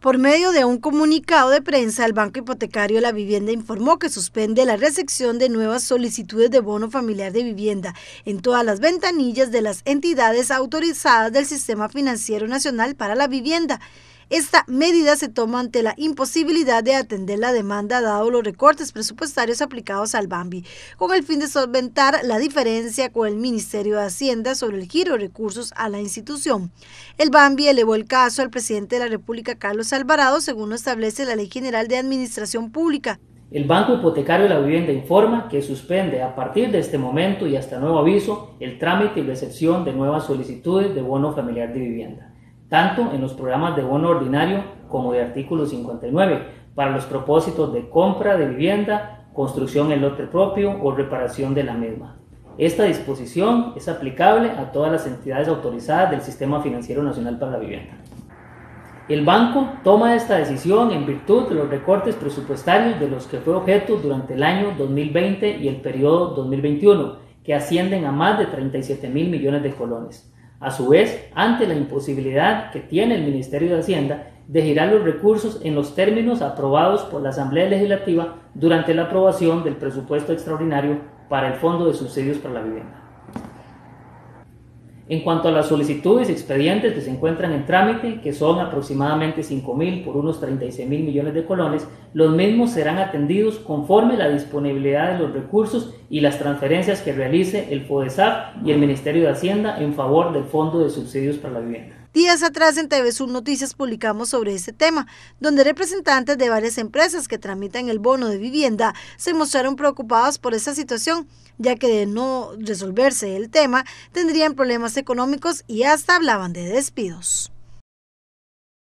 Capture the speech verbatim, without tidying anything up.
Por medio de un comunicado de prensa, el Banco Hipotecario de la Vivienda informó que suspende la recepción de nuevas solicitudes de bono familiar de vivienda en todas las ventanillas de las entidades autorizadas del Sistema Financiero Nacional para la Vivienda. Esta medida se toma ante la imposibilidad de atender la demanda dado los recortes presupuestarios aplicados al BAMBI, con el fin de solventar la diferencia con el Ministerio de Hacienda sobre el giro de recursos a la institución. El BAMBI elevó el caso al presidente de la República, Carlos Alvarado, según lo establece la Ley General de Administración Pública. El Banco Hipotecario de la Vivienda informa que suspende a partir de este momento y hasta nuevo aviso el trámite y recepción de nuevas solicitudes de bono familiar de vivienda, tanto en los programas de bono ordinario como de artículo cincuenta y nueve, para los propósitos de compra de vivienda, construcción en lote propio o reparación de la misma. Esta disposición es aplicable a todas las entidades autorizadas del Sistema Financiero Nacional para la Vivienda. El banco toma esta decisión en virtud de los recortes presupuestarios de los que fue objeto durante el año dos mil veinte y el periodo dos mil veintiuno, que ascienden a más de treinta y siete mil millones de colones. A su vez, ante la imposibilidad que tiene el Ministerio de Hacienda de girar los recursos en los términos aprobados por la Asamblea Legislativa durante la aprobación del presupuesto extraordinario para el Fondo de Subsidios para la Vivienda. En cuanto a las solicitudes y expedientes que se encuentran en trámite, que son aproximadamente cinco mil por unos treinta y seis mil millones de colones, los mismos serán atendidos conforme la disponibilidad de los recursos y las transferencias que realice el FODESAF y el Ministerio de Hacienda en favor del Fondo de Subsidios para la Vivienda. Días atrás en T V Sur Noticias publicamos sobre este tema, donde representantes de varias empresas que tramitan el bono de vivienda se mostraron preocupados por esta situación, ya que de no resolverse el tema tendrían problemas económicos y hasta hablaban de despidos.